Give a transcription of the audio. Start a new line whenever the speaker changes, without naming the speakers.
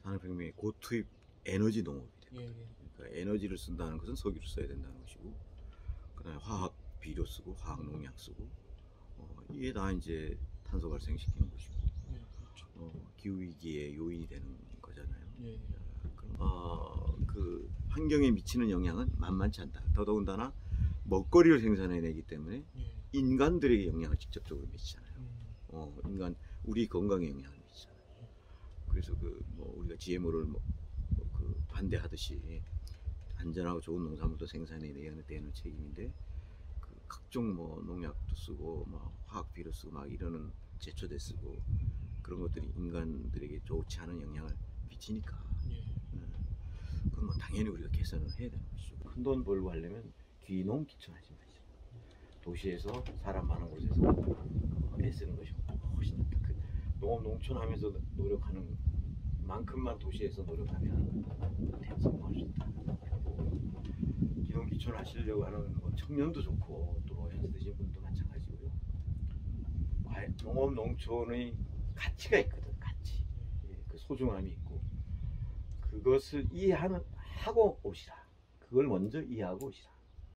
산업혁명의 고투입 에너지 농업이 됩니다.
예, 예.
그러니까 에너지를 쓴다는 것은 석유를 써야 된다는 것이고, 그다음에 화학 비료 쓰고 화학 농약 쓰고, 이게 다 이제 탄소 발생시키는 것이고,
예, 그렇죠.
기후 위기의 요인이 되는 거잖아요.
예, 예.
그 환경에 미치는 영향은 만만치 않다. 더더군다나 먹거리를 생산해내기 때문에
예.
인간들에게 영향을 직접적으로 미치잖아요. 인간 우리 건강에 영향을 미치잖아요. 그래서 우리가 GMO를 그 반대하듯이 안전하고 좋은 농산물도 생산해내야 되는 책임인데, 그 각종 농약도 쓰고 화학 비료 쓰고 막 이러는 제초제 쓰고 그런 것들이 인간들에게 좋지 않은 영향을 미치니까.
예.
그건 당연히 우리가 개선을 해야 되는 것이죠. 큰 돈 벌고 하려면 귀농 귀촌하지 마시죠. 도시에서 사람 많은 곳에서 애쓰는 것이 훨씬 낫다. 그 농업 농촌 하면서 노력하는 만큼만 도시에서 노력하면 성공할 수 있다. 귀농 귀촌 하시려고 하는 청년도 좋고 또 연세 드신 분도 마찬가지고요. 농업 농촌의 가치가 있거든. 가치. 그 소중함이 있고, 그것을 이해하고 오시라. 그걸 먼저 이해하고 오시라.